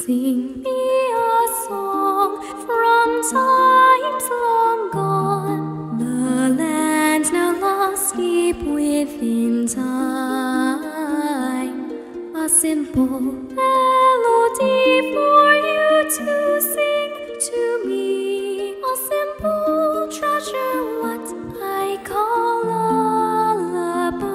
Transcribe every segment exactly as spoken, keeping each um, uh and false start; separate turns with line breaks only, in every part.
Sing me a song from times long gone, the lands now lost deep within time. A simple melody for you to sing to me, a simple treasure, what I call lullaby.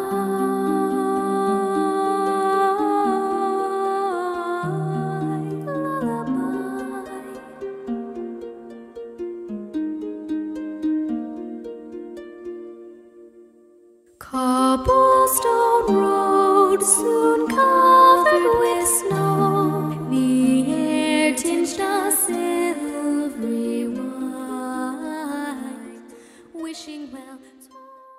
Cobblestone road soon covered with snow, the air tinged a silvery white, wishing well to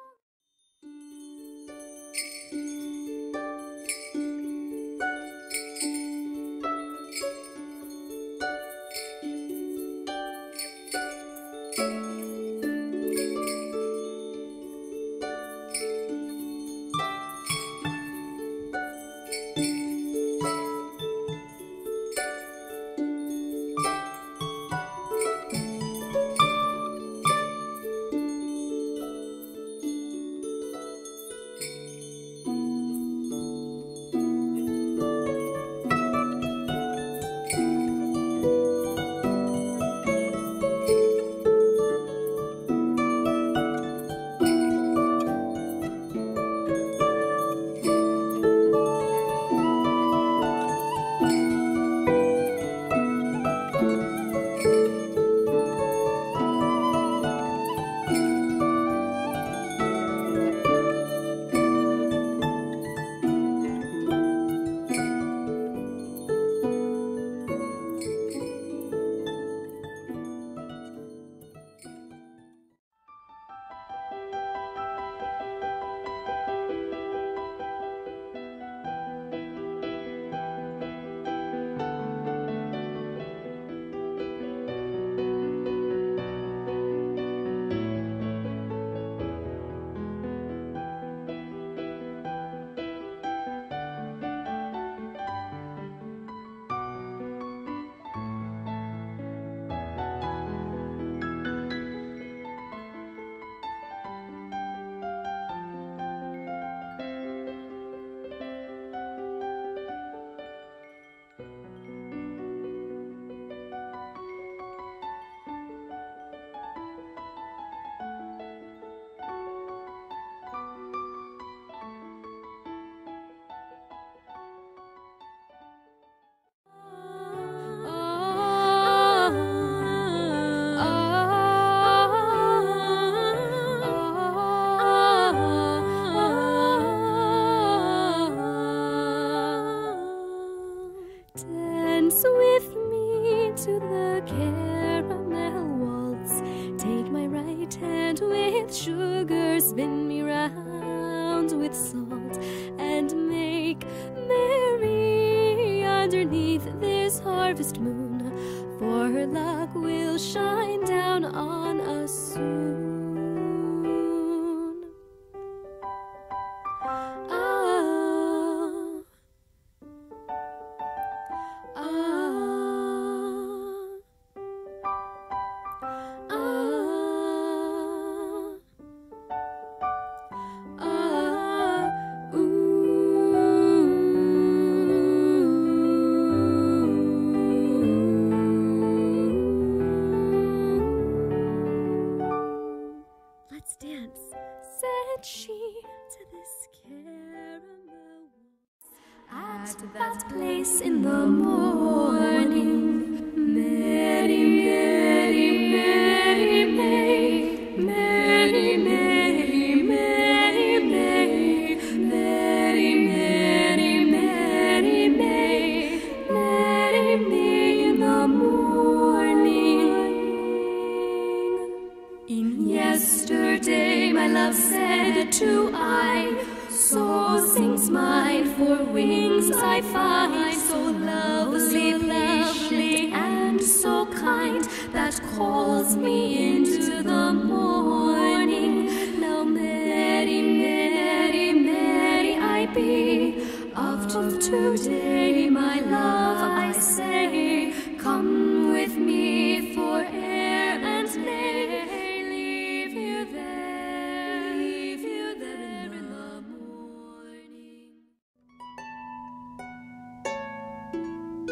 dance with me to the caramel waltz. Take my right hand with sugar, spin me round with salt, and make merry underneath this harvest moon, for her luck will shine down on us soon. Let's dance, said she to this caramel waltz. At that place in the morning, Mary, Mary, Mary, May, Mary, Mary, Mary, May, Mary, Mary, Mary, May, Mary, May in the morning. In yesterday my love said to I, so sings mine, for wings I find so lovely, lovely, and so kind, that calls me into the morning. Now Mary, Mary, Mary I be, of today my love I say.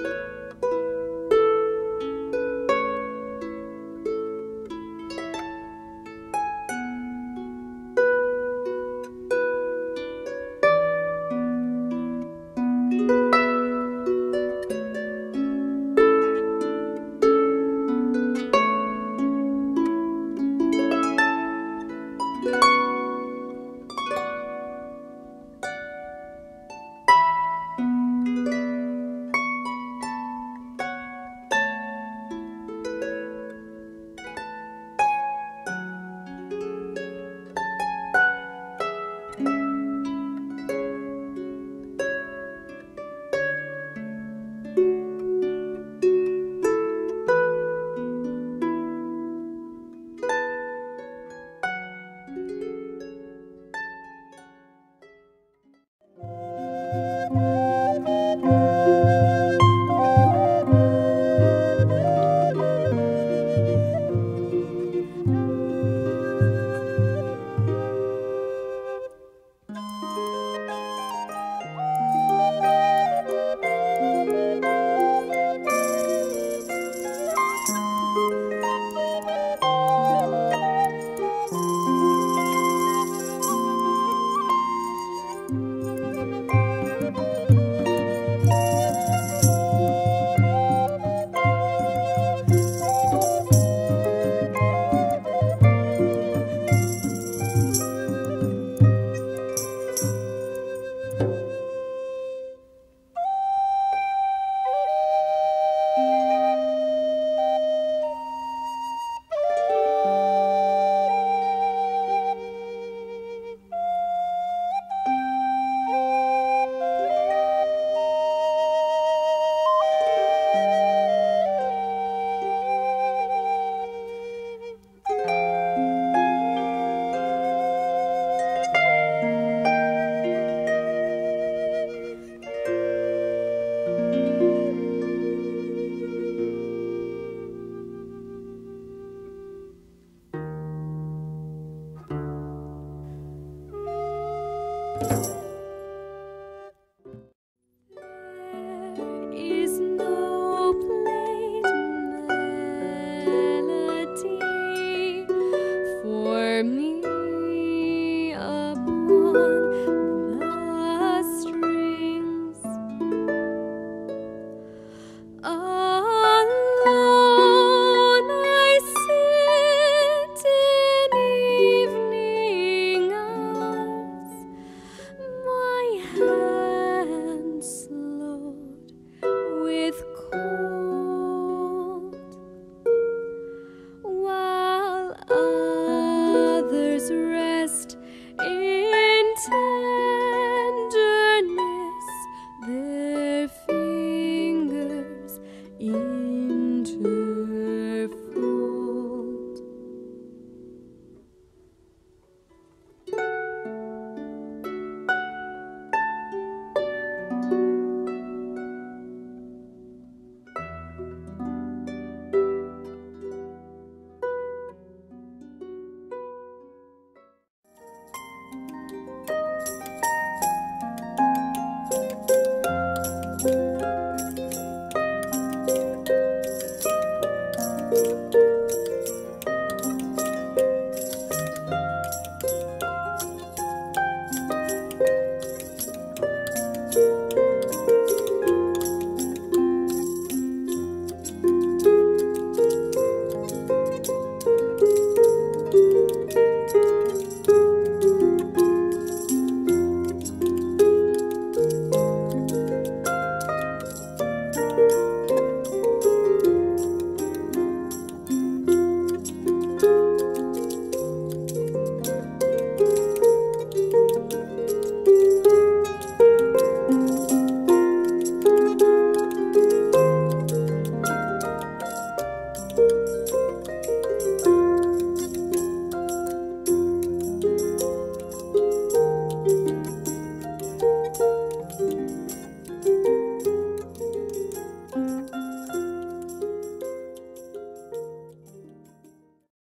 While others rest